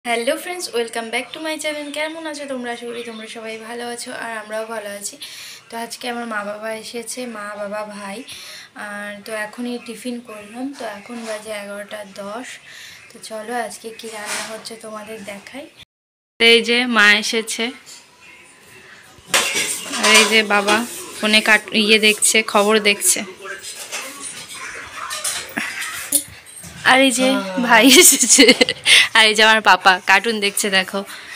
Hello friends, welcome back to my channel. কেমন আছো তোমরা? আশা করি তোমরা সবাই ভালো আছো আর আমরাও ভালো আছি। তো আজকে আমার মা বাবা এসেছে, মা বাবা ভাই। আর তো এখনই টিফিন করলাম, তো এখন বাজে 11:10। তো চলো আজকে কি রান্না হচ্ছে তোমাদের দেখাই। এই যে মা এসেছে আর এই যে বাবা ফোনে দেখছে, খবর দেখছে। আর এই যে ভাই এসেছে আর এই যে আমার পাপা কার্টুন দেখছে, দেখো।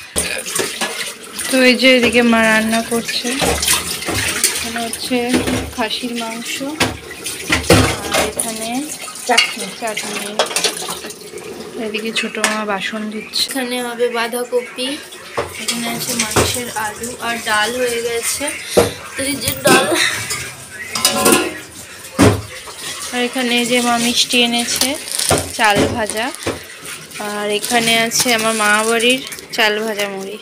তো এই যে এদিকে মা রান্না করছে, এখানে হচ্ছে খাসির মাংস আর এখানে চাটনি। এদিকে ছোট মা বাসন দিচ্ছে। এখানে হবে বাঁধাকপি, এখানে আছে মাংসের আলু আর ডাল হয়ে গেছে। এই যে ডাল, আর এখানে যে মা মিষ্টি এনেছে, চাল ভাজা। আর এখানে আছে আমার মা বাড়ির চাল ভাজা মুড়ি।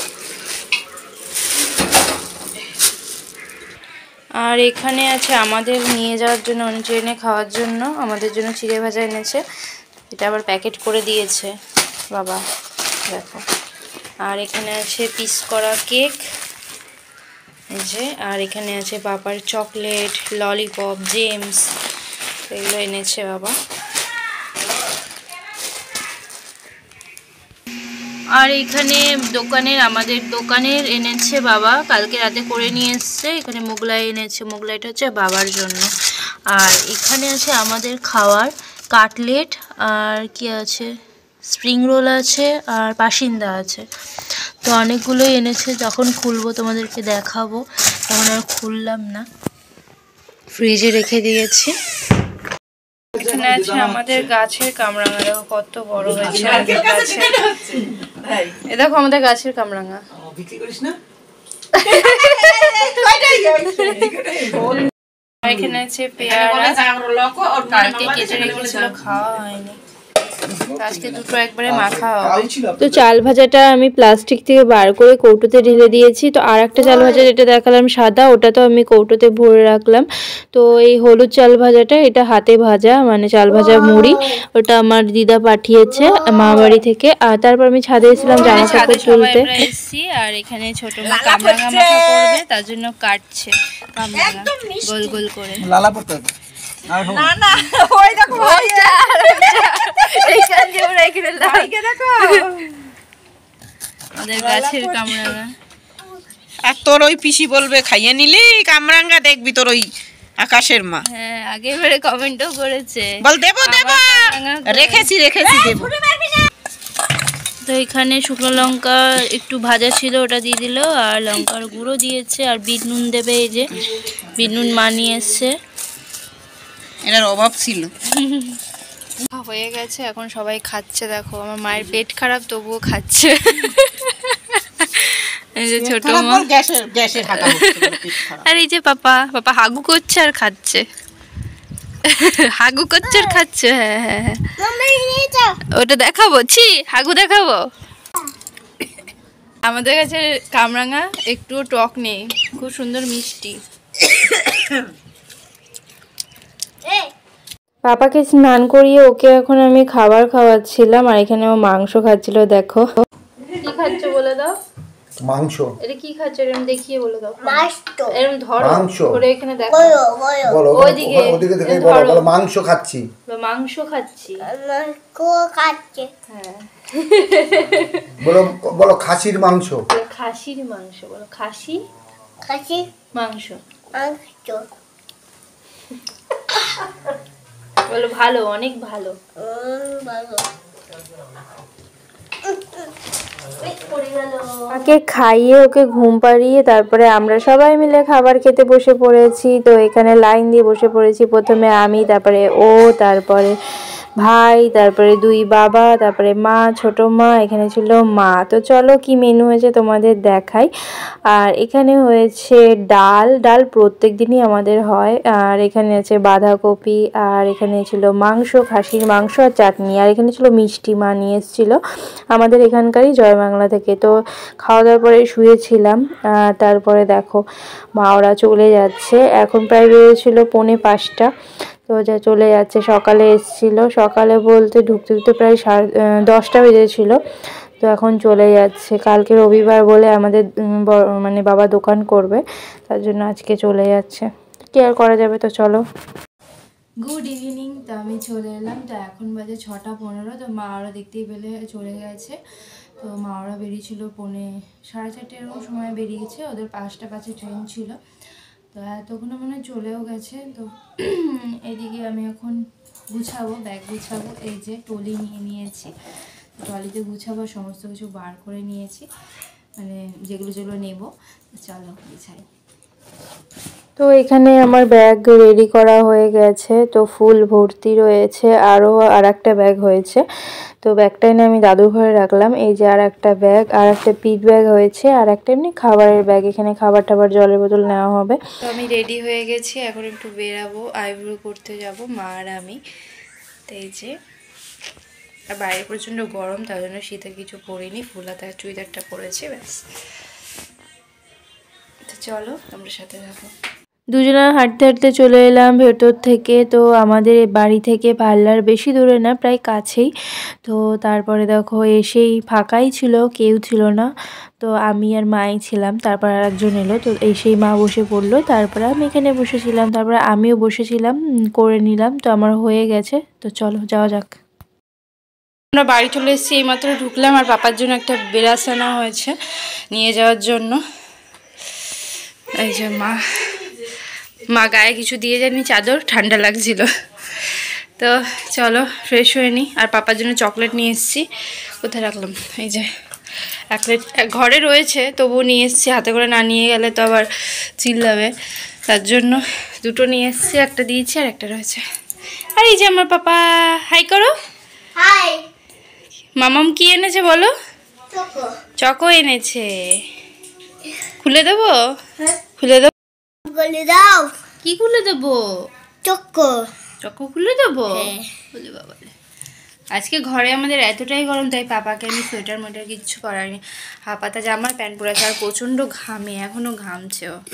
আর এখানে আছে আমাদের নিয়ে যাওয়ার জন্য, ট্রেনে খাওয়ার জন্য আমাদের জন্য চিড়ে ভাজা এনেছে। এটা আবার প্যাকেট করে দিয়েছে বাবা, দেখো। আর এখানে আছে পিস করা কেক, এই যে। আর এখানে আছে বাবার চকলেট, ললিপপ, জেমস, এগুলো এনেছে বাবা। আর এখানে আমাদের দোকানের এনেছে বাবা, কালকে রাতে করে নিয়ে এসছে। এখানে মোগলাই এনেছে, মোগলাইটা হচ্ছে বাবার জন্য। আর এখানে আছে আমাদের খাওয়ার কাটলেট, আর কি আছে, স্প্রিং রোল আছে আর পাসিন্দা আছে। তো অনেকগুলোই এনেছে, যখন খুলবো তোমাদেরকে দেখাবো। তখন আর খুললাম না, ফ্রিজে রেখে দিয়েছি। এখানে আছে আমাদের গাছের কামরাঙা, দেখো কত বড় হয়েছে। এ দেখো আমাদের গাছের কামরাঙা। এখানে আছে পেয়ারা, কেটে রেখেছিল, খাওয়া হয়নি, আজকে দুটো একবারে মাখা হবে। তো চাল ভাজাটা আমি প্লাস্টিক থেকে বার করে কৌটোতে ঢেলে দিয়েছি। তো আর একটা চাল ভাজা যেটা দেখালাম সাদা, ওটা তো আমি কৌটোতে ভরে রাখলাম। তো এই হলুদ চাল ভাজাটা, এটা হাতে ভাজা, মানে চাল ভাজা মুড়ি, ওটা আমার দিদা পাঠিয়েছে মা বাড়ি থেকে। আর তারপর আমি ছাদে এসেছিলাম জামা কাপড় তুলতে। আর এখানে ছোট মা কামরাঙা মাখা করবে, তার জন্য কাটছে কামরাঙা গোল গোল করে। লালা পড়তে হবে না না, ওই দেখো এইখান দিয়ে ওরা এখানে লাইকে দেখো আমাদের গাছের কামরাঙা। আর তোর ওই পিসি বলবে খাইয়ে নিলি কামরাঙ্গা, দেখবি তোর ওই আকাশের মা। হ্যাঁ, আগেবারে কমেন্টও করেছে, বল দেবো দেবো, রেখেছি দেবো। তো এখানে শুকনো লঙ্কা একটু ভাজা ছিল, ওটা দিয়ে দিল। আর লঙ্কার গুঁড়ো দিয়েছে, আর বিট নুন দেবে। এই যে বিট নুন মা নিয়ে এসছে, এটার অভাব ছিল। হয়ে গেছে, এখন সবাই খাচ্ছে। দেখো আমার মায়ের পেট খারাপ, তবুও খাচ্ছে। এই যে ছোট মা, আর এই যে পাপা হাগু করছে আর খাচ্ছে, হাগু করছে আর খাচ্ছে। হ্যাঁ হ্যাঁ হ্যাঁ, ওটা দেখাবো, হাগু দেখাবো। আমাদের কাছে কামরাঙা একটুও টক নেই, খুব সুন্দর মিষ্টি। পাপাকে স্নান করিয়ে ওকে এখন আমি খাবার খাওয়াচ্ছিলাম। আর এখানে ও মাংস খাচ্ছিল, দেখো। কি খাচ্ছ বলে দাও? মাংস। এটা কি খাচ্ছ এরকম দেখিয়ে বলে দাও। এরকম ধরো, ধরে এখানে দেখো, বলো ওইদিকে, ওইদিকে দেখে বলো, বলো মাংস খাচ্ছি। মাংস খাচ্ছি, হ্যাঁ। বলো বলো খাসির মাংস। খাসির মাংস বলো, খাসি মাংস বলো, ভালো, অনেক ভালো। ওকে খাইয়ে ওকে ঘুম পাড়িয়ে তারপরে আমরা সবাই মিলে খাবার খেতে বসে পড়েছি। তো এখানে লাইন দিয়ে বসে পড়েছি, প্রথমে আমি, তারপরে ও, তারপরে ভাই, তারপরে দুই বাবা, তারপরে মা, ছোট মা, এখানে ছিল মা। তো চলো কি মেনু হয়েছে তোমাদের দেখাই। আর এখানে হয়েছে ডাল প্রত্যেক দিনই আমাদের হয়। আর এখানে আছে বাঁধাকপি, আর এখানে ছিল মাংস, খাসির মাংস আর চাটনি। আর এখানে ছিল মিষ্টি, মা নিয়ে এসেছিল আমাদের এখানকারই জয়বাংলা থেকে। তো খাওয়া দাওয়ার পরে শুয়েছিলাম। তারপরে দেখো মা ওরা চলে যাচ্ছে, এখন প্রায় বেরিয়েছিল 4:45। তো যা চলে যাচ্ছে, সকালে এসেছিলো, সকালে বলতে ঢুকতে ঢুকতে প্রায় 10টা বেজেছিলো। তো এখন চলে যাচ্ছে। কালকে রবিবার বলে আমাদের মানে বাবা দোকান করবে, তার জন্য আজকে চলে যাচ্ছে। কি আর করা যাবে, তো চলো। Good evening. তো আমি চলে এলাম। তো এখন বাজে 6:15। তো মা ওরা দেখতেই পেলে চলে গেছে। তো মা ওরা বেরিয়েছিল 4:30 এরকম সময় বেরিয়েছে, ওদের 5টা ট্রেন ছিল। তো এতক্ষণে মনে চলেও গেছে। তো এদিকে আমি এখন গুছাবো, ব্যাগ গুছাবো। এই যে টলি নিয়ে নিয়েছি, টলিতে গুছাবো, সমস্ত কিছু বার করে নিয়েছি, মানে যেগুলো যেগুলো নেব। চলো গুছাই। তো এখানে আমার ব্যাগ রেডি করা হয়ে গেছে, তো ফুল ভর্তি রয়েছে। আরও আর একটা ব্যাগ হয়েছে, তো ব্যাগটাই না আমি দাদুর ঘরে রাখলাম। এই যে আর একটা ব্যাগ, আর একটা পিট ব্যাগ হয়েছে, আর একটা এমনি খাবারের ব্যাগ। এখানে খাবার টাবার, জলের বোতল নেওয়া হবে। তো আমি রেডি হয়ে গেছি, এখন একটু বেরাবো, আইব্রো করতে যাব মা আর আমি। তো এই যে, আর বাইরে প্রচণ্ড গরম, তার জন্য শীতের কিছু পরিনি, ফুলাতা চুড়িদারটা পরেছি, ব্যাস। তো চলো তোমরা সাথে থাকো। দুজনে হাঁটতে হাঁটতে চলে এলাম ভেতর থেকে। তো আমাদের বাড়ি থেকে পার্লার বেশি দূরে না, প্রায় কাছেই। তো তারপরে দেখো এসেই ফাঁকাই ছিল, কেউ ছিল না। তো আমি আর মাই ছিলাম, তারপর আর একজন এলো। তো এসেই মা বসে পড়লো, তারপরে আমি এখানে বসেছিলাম, তারপরে আমিও বসেছিলাম, করে নিলাম। তো আমার হয়ে গেছে। তো চলো যাওয়া যাক। আমরা বাড়ি চলে এসেছি, এইমাত্র ঢুকলাম। আর পাপার জন্য একটা বেরাস আনা হয়েছে নিয়ে যাওয়ার জন্য। এই যে মা গায়ে কিছু দিয়ে যায়নি, চাদর, ঠান্ডা লাগছিল। তো চলো ফ্রেশ হয়ে নিই। আর পাপার জন্য চকলেট নিয়ে এসেছি। কোথায় রাখলাম, এই যে এক প্লেট ঘরে রয়েছে, তবুও নিয়ে এসেছি। হাতে করে না নিয়ে গেলে তো আবার চিল্লাবে, তার জন্য দুটো নিয়ে এসেছি। একটা দিয়েছি আর একটা রয়েছে। আর এই যে আমার পাপা, হাই করো। হাই। মামাম কি এনেছে বলো? চকো এনেছে। খুলে দেবো? খুলে দেবো? বলে দাও। কি খুলে দেবো? চক্কো। চকো খুলে দেবো? হ্যাঁ। বলে বাবা, আজকে ঘরে আমাদের এতটাই গরম, তাই পাপাকে আমি সোয়েটার মোটার কিচ্ছু করাইনি। হাফাতা জামার প্যান্ট পরেছে, আর প্রচণ্ড ঘামে, এখনও ঘামছে ও।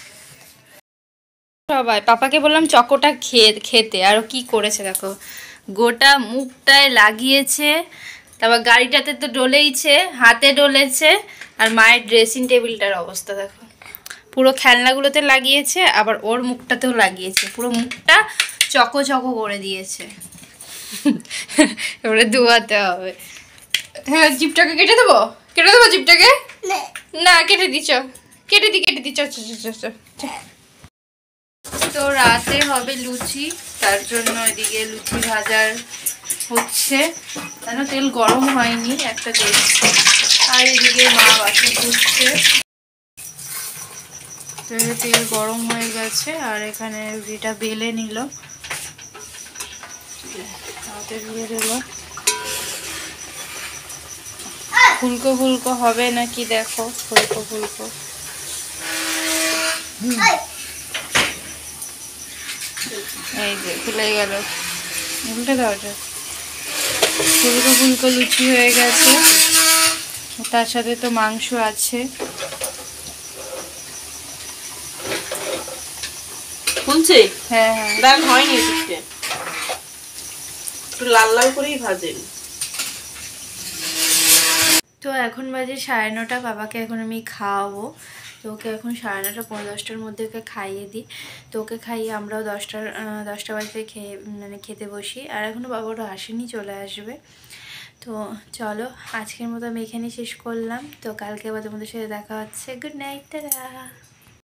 সবাই পাপাকে বললাম চকোটা খেতে, আর কি করেছে দেখো, গোটা মুখটায় লাগিয়েছে, তারপর গাড়িটাতে তো ডলেইছে, হাতে ডলেছে। আর মায়ের ড্রেসিং টেবিলটার অবস্থা দেখো, পুরো খেলনাগুলোতে লাগিয়েছে, আবার ওর মুখটাতেও লাগিয়েছে, পুরো মুখটা চকো চকো করে দিয়েছে। এবারে ধোয়াতে হবে। হ্যাঁ, জিপটাকে কেটে দেবো? কেটে দেবো জিপটাকে? না, কেটে দিচ্ছ, কেটে দিচ্ছ। তো রাতে হবে লুচি, তার জন্য এদিকে লুচি ভাজার হচ্ছে, কেন তেল গরম হয়নি, একটা দেখছি। আর এদিকে মা বাসন ধুচ্ছে। তেল গরম হয়ে গেছে, আর এখানে রুটিটা বেলে নিল, হাতে দিয়ে দিল। ফুলকো ফুলকো হবে নাকি দেখো, ফুলকো ফুলকো। এই যে খুলে গেল, উল্টে দাওটা। ফুলকো ফুলকো লুচি হয়ে গেছে, তার সাথে তো মাংস আছে। শুনছি? হ্যাঁ হ্যাঁ, ডাল হয়নি, একটু লাল লাল করেই ভাজেন। তো এখন বাজে 9:30। বাবাকে এখন আমি খাওয়াবো। তো ওকে এখন 9:30 পৌনে 10টার মধ্যে ওকে খাইয়ে দিই। তো ওকে খাইয়ে আমরাও 10টা বাজতে খেতে বসি। আর এখনও বাবা ওরা আসেনি, চলে আসবে। তো চলো আজকের মতো আমি এখানেই শেষ করলাম। তো কালকে আবার তোমাদের সাথে দেখা হচ্ছে। Good night, tata.